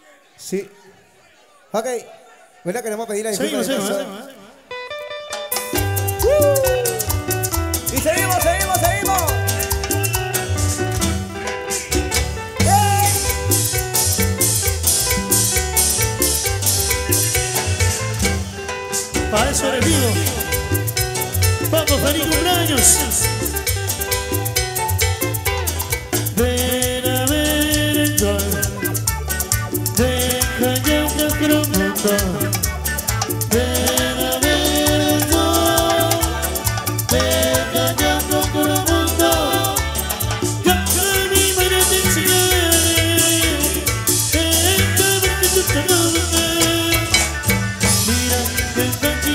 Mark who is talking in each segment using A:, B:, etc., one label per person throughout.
A: Sí. Ok. Bueno, queremos pedir la disculpa.
B: Seguimos.
A: Y seguimos.
B: Para eso eres vivo. Vamos, feliz cumpleaños. Ven a ver el sol. Deja ya nuestro mundo. Ven a ver el sol. Deja ya nuestro mundo. Yo con mi mano te enseñaré. Deja ver que tú te conoces. Mira que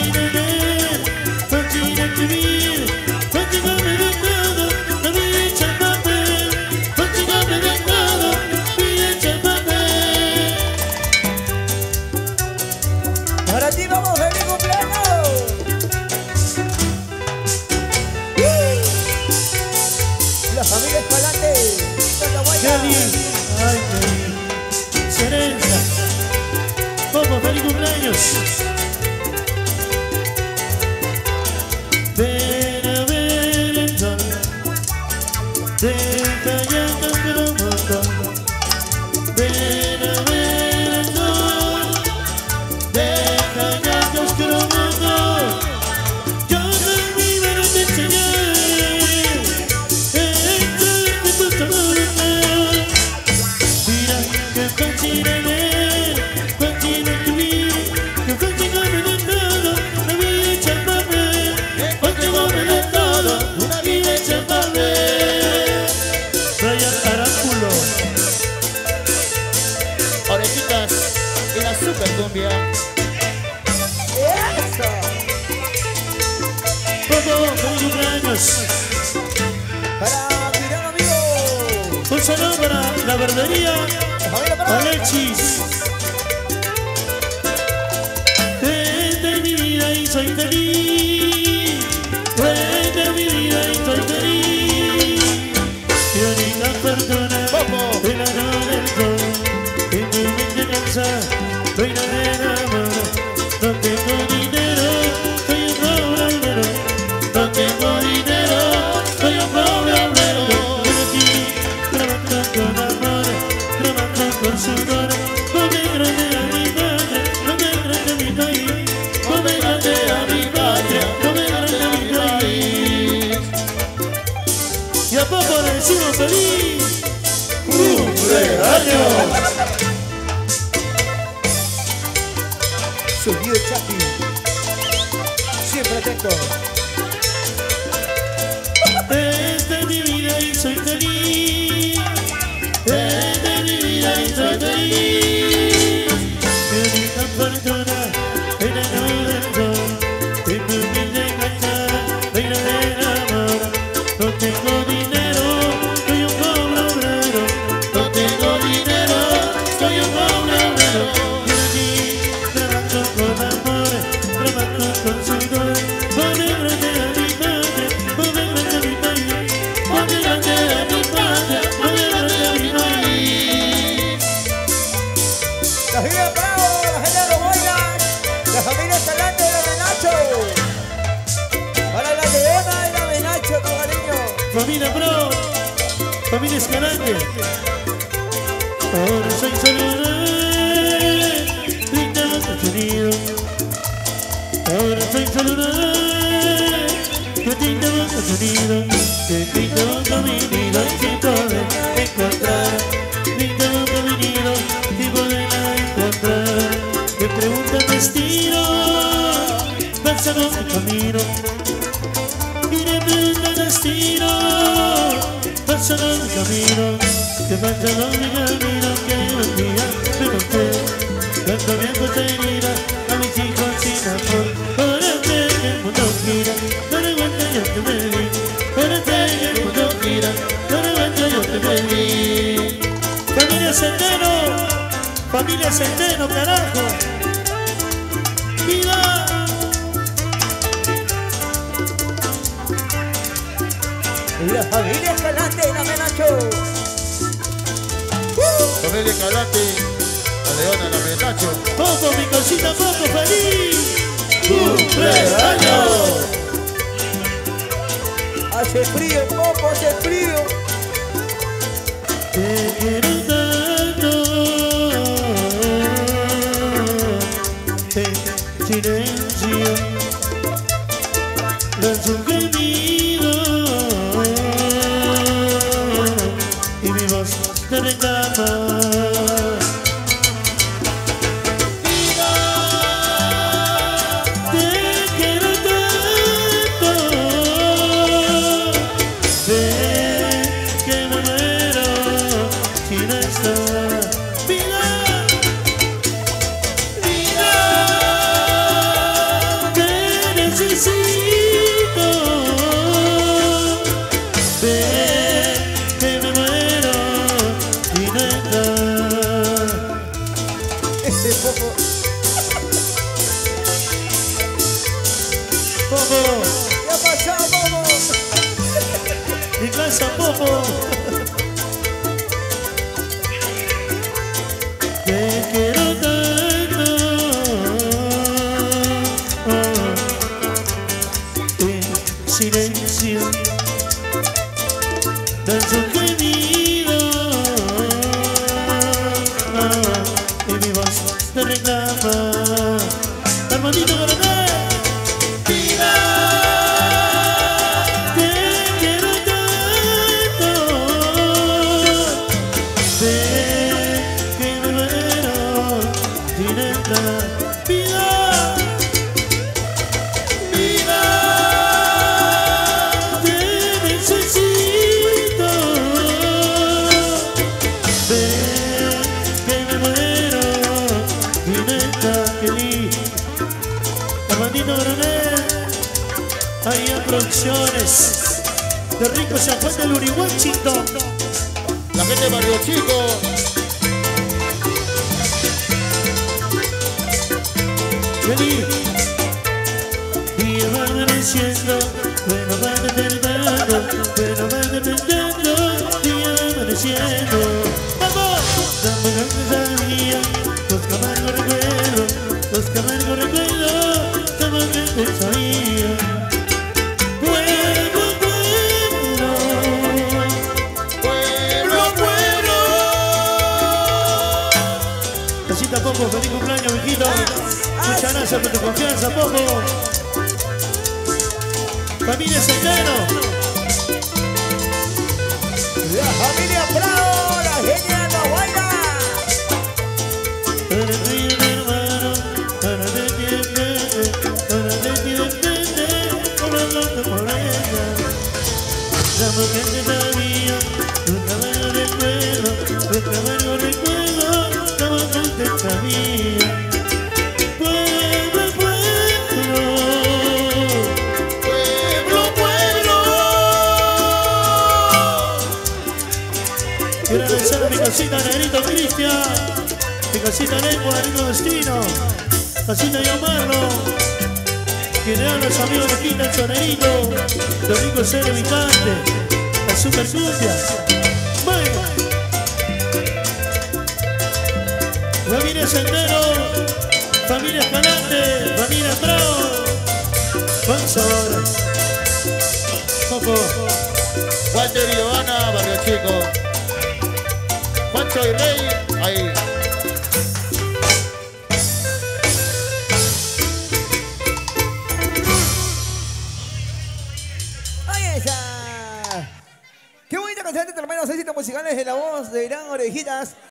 A: para ti vamos, feliz cumpleaños. La familia Escalante.
B: Kelly, ay Kelly, Cerenza, vamos, feliz cumpleaños. Ven a ver el sol, deja ya nuestro mundo. Ven a ver el sol, deja ya nuestro mundo. Yo con mi mano te enseñaré esto que tú conoces. Mira que fácil es, fácil es tu vida, que fácil come de todo, la vida hecha en papel. Fácil come de todo, una vida hecha en papel. Ryan Aráculo.
C: Orejitas y la super cumbia.
A: Eso.
B: Vamos, feliz cumpleaños.
A: Para mi gran amigo.
B: Un saludo para la verdería
A: La familia para
B: Alexis. Vete mi vida y soy feliz. Vete mi vida y soy feliz. Mi única fortuna es la no del sol. En mi mente cansa, reina del amor. No tengo dinero, soy un pobre obrero. No tengo dinero, soy un pobre obrero. Pero aquí, trabajando con amor, trabajando con sudor. Come grande a mi patria, come grande a mi país. Come grande a mi patria, come grande a mi país. Y a poco le decimos feliz cumpleaños.
A: Sonido Chapi. Siempre atento.
B: Esta es mi vida y soy feliz. Esta es mi vida y soy feliz. Mi única fortuna es la no del sol. En mi humilde cantar, reina del amor. No tengo dinero, soy un pobre obrero. No tengo dinero, soy un pobre obrero. Y aquí trabajo con amor, trabajo con sudor. Pone grande a mi patria, pone grande a mi país. Pone grande a mi patria, pone grande a mi país.
A: La familia Bravo, la gente de Roboina. La familia Escalante de la Menacho. Para la Leona y la Menacho, con cariño.
B: Familia Pro, familia Escalante. Ahora soy celular, brindamos el sonido. Ahora soy celular, que brindamos el sonido. Que brindamos con mi nido y sin poder encontrar. Brindamos con mi nido y poderla encontrar. Me pregunta el destino, pasamos el camino. Y le pregunta el destino, pasando el camino. Que pasando mi camino, que un día me conté. Cuando me herida a mis hijos sin amor. Para que el mundo gira, para cuando yo te pedí. Para que el mundo gira, para cuando yo te pedí. Familia Centeno, carajo. ¡Viva!
A: La familia Escalante, la Menacho.
C: Familia Escalante, Nacho.
B: Popo, mi cosita, Popo, feliz cumpleaños.
A: Hace frío, Popo, hace frío.
B: Te quiero tanto, en silencio, lanzo un gemido y mi voz te reclama. Popo,
A: ¿Qué ha pasado, Popo?
B: mi casa, Popo. Te quiero tanto, en silencio, danzo un gemido y mi voz te reclama. Armandito Coronel. Hay producciones de Rico San Juan del Urihuachito.
C: La gente de Barrio Chico.
B: Vení. Y va amaneciendo, bueno va despertando, bueno va despertando, y amaneciendo. ¡Vamos! Dame una pesadilla, los camargos recuerdos, los camargos recuerdos, dame una pesadilla. Popo, feliz cumpleaños, mijito. Muchas gracias por tu confianza, Popo. Familia Sendero.
A: La familia Bravo, la genia La Guaira.
B: Para ti, mi hermano, para ti, para hablarte por ella. La mujer que sabía, nunca me lo recuerdo, nunca me lo recuerdo. Te sabía, pueblo, pueblo, pueblo, pueblo. Quiero agradecer a mi cosita Negrito Cristian, mi cosita Lengua, Negrito Destino, cosita Llamarlo, que le dan a los amigos de Quinta el Sonerito, Domingo Cero Vicante, la Super Cumbia. Familia Sendero, familia Escalante, familia Bravo. Vamos ahora. Popo.
C: Walter y Giovanna, Barrio Chico. Juancho y Rey, ahí.
A: Ahí está. Qué bonita canción de hermanos éxitos musicales de la voz de Irán Orejitas.